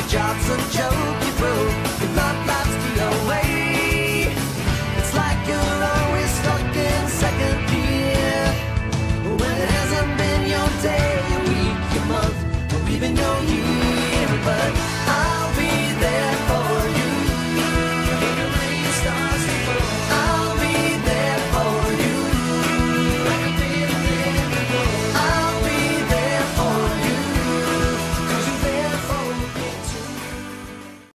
job's a joke you broke. Your love life